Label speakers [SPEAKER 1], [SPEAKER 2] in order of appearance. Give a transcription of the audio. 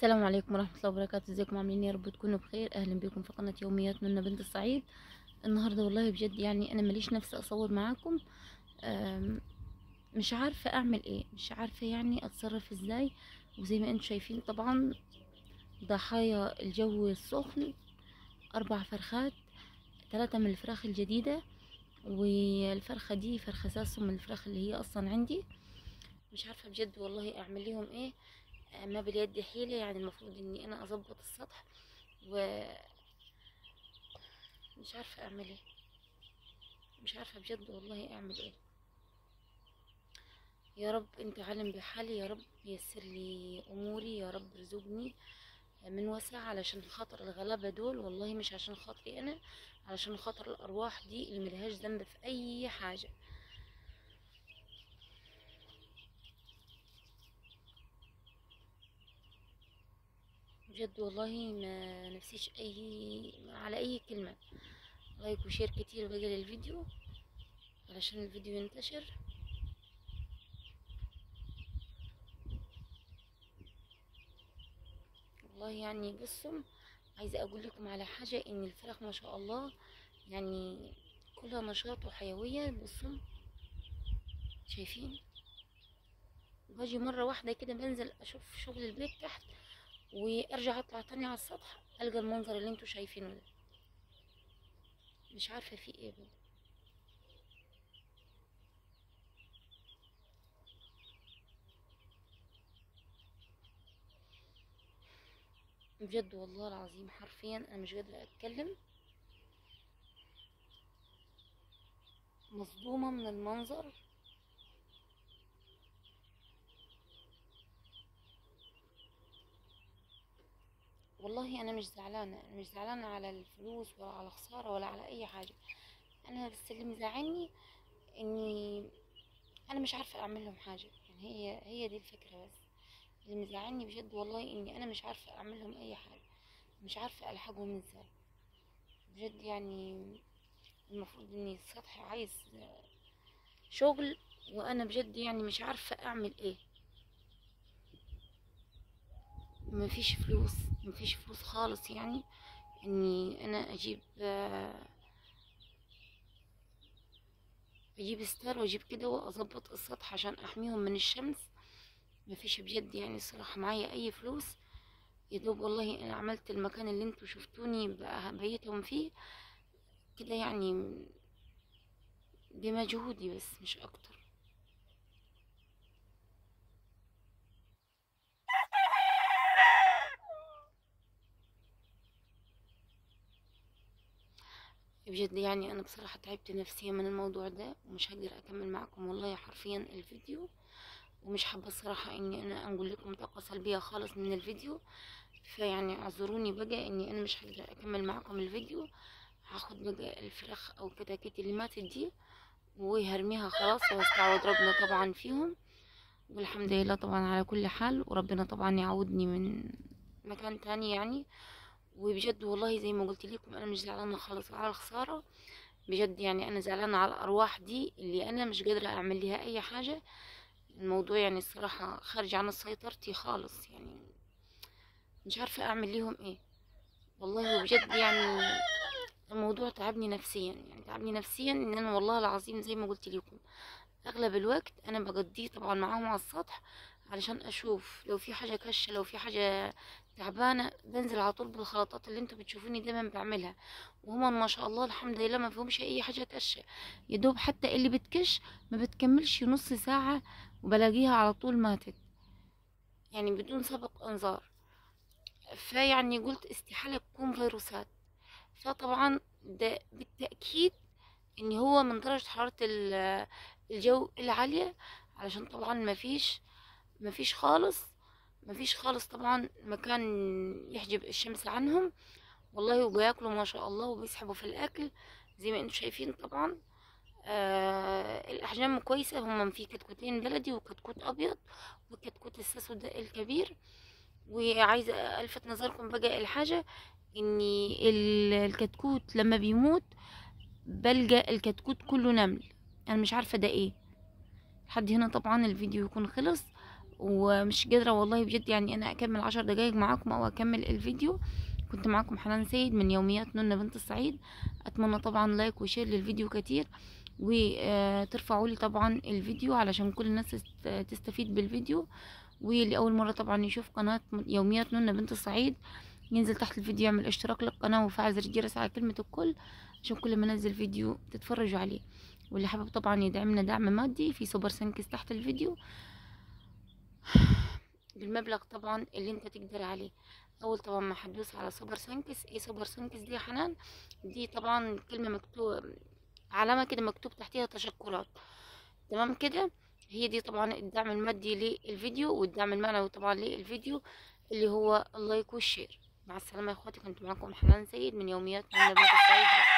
[SPEAKER 1] السلام عليكم ورحمة الله وبركاته. ازيكم عاملين يا رب تكونوا بخير. اهلا بكم في قناة يوميات من بنت الصعيد. النهاردة والله بجد يعني انا ماليش نفس اصور معاكم. أم، مش عارفة اعمل ايه، مش عارفة يعني اتصرف ازاي. وزي ما انتم شايفين طبعا ضحايا الجو السخن. 4 فرخات، 3 من الفراخ الجديدة، والفرخة دي فرخة ساسو من الفراخ اللي هي اصلا عندي. مش عارفة بجد والله اعمل لهم ايه. ما باليد حيلة، يعني المفروض اني انا اظبط السطح، ومش عارفة اعمل ايه. مش عارفة بجد والله اعمل ايه. يا رب انت عالم بحالي، يا رب يسر لي اموري، يا رب ارزقني من وسع علشان خاطر الغلابة دول، والله مش عشان خاطري انا، علشان خاطر الارواح دي اللي ملهاش ذنب في اي حاجة. بجد والله ما نفسيش على اي كلمة. لايك وشير كتير بقى للفيديو علشان الفيديو ينتشر. والله يعني بصوا، عايزة اقول لكم على حاجة، ان الفراخ ما شاء الله يعني كلها نشاط وحيوية. بصوا شايفين، باجي مرة واحدة كده بنزل اشوف شغل البيت تحت، وارجع اطلع تاني على السطح القى المنظر اللي انتوا شايفينه ده. مش عارفة في ايه بجد. بجد والله العظيم حرفيا انا مش قادرة اتكلم، مصدومة من المنظر. والله انا مش زعلانة، انا مش زعلانة على الفلوس ولا على خسارة ولا على اي حاجة. انا بس اللي مزعلني اني انا مش عارفة اعمل لهم حاجة، يعني هي دي الفكرة بس. اللي مزعلني بجد والله اني انا مش عارفة اعمل لهم اي حاجة، مش عارفة الحقهم ازاي. بجد يعني المفروض ان السطح عايز شغل، وانا بجد يعني مش عارفة اعمل ايه. مفيش فلوس، مفيش فلوس خالص، يعني اني انا اجيب ستار واجيب كده واظبط السطح عشان احميهم من الشمس. مفيش بجد يعني الصراحة معايا اي فلوس. يا دوب والله انا عملت المكان اللي انتوا شفتوني بيتهم فيه كده، يعني بمجهودي بس مش اكتر. بجد يعني انا بصراحة تعبت نفسيا من الموضوع ده، ومش هقدر اكمل معكم والله حرفيا الفيديو. ومش حابة الصراحة اني انا اقول لكم طاقة سلبية خالص من الفيديو. فيعني اعذروني بقى اني انا مش هقدر اكمل معكم الفيديو. هاخد بقى الفراخ او كتاكيت اللي ماتت دي وهرميها خلاص، واستعوض ربنا طبعا فيهم. والحمد لله طبعا على كل حال، وربنا طبعا يعودني من مكان تاني يعني. وبجد والله زي ما قلت لكم انا مش زعلانه خالص على الخساره. بجد يعني انا زعلانه على الارواح دي اللي انا مش قادره اعمل لها اي حاجه. الموضوع يعني الصراحه خارج عن سيطرتي خالص، يعني مش عارفه اعمل ليهم ايه. والله بجد يعني الموضوع تعبني نفسيا، يعني تعبني نفسيا ان انا والله العظيم زي ما قلت لكم اغلب الوقت انا بقضيه طبعا معاهم على السطح، علشان اشوف لو في حاجه كشه، لو في حاجه تعبانه بنزل على طول بالخلطات اللي انتوا بتشوفوني دايما بعملها. وهما ما شاء الله الحمد لله ما فيهمش اي حاجه كشه. يدوب حتى اللي بتكش ما بتكملش نص ساعه وبلاقيها على طول ماتت، يعني بدون سابق انذار. فيعني قلت استحاله تكون فيروسات. فطبعا ده بالتاكيد ان هو من درجة حرارة الجو العالية، علشان طبعا مفيش خالص طبعا مكان يحجب الشمس عنهم. والله وبياكلوا ما شاء الله وبيسحبوا في الاكل زي ما انتم شايفين طبعا. الاحجام كويسة، هم في كتكوتين بلدي وكتكوت ابيض وكتكوت الساسو ده الكبير. وعايزة الفت نظركم بقى الحاجة، ان الكتكوت لما بيموت بلجأ الكتكوت كله نمل. انا مش عارفة ده ايه. لحد هنا طبعا الفيديو يكون خلص، ومش قادرة والله بجد يعني انا اكمل 10 دقايق معاكم او اكمل الفيديو. كنت معاكم حنان سيد من يوميات نونا بنت الصعيد. اتمنى طبعا لايك وشير للفيديو كتير، وترفعوا لي طبعا الفيديو علشان كل الناس تستفيد بالفيديو. واللي اول مره طبعا يشوف قناه يوميات نونا بنت الصعيد ينزل تحت الفيديو يعمل اشتراك للقناه وفعل زر الجرس على كلمه الكل عشان كل ما انزل فيديو تتفرجوا عليه. واللي حابب طبعا يدعمنا دعم مادي في سوبر سانكس تحت الفيديو بالمبلغ طبعا اللي انت تقدر عليه. اول طبعا ما هتدوس على سوبر سانكس. ايه سوبر سانكس دي يا حنان؟ دي طبعا كلمه مكتوب، علامه كده مكتوب تحتها تشكرات، تمام كده. هي دي طبعا الدعم المادي للفيديو، والدعم المعنوي طبعا للفيديو اللي هو اللايك والشير. مع السلامه يا اخواتي، كنت معاكم حنان سيد من يوميات من بنت السعيد.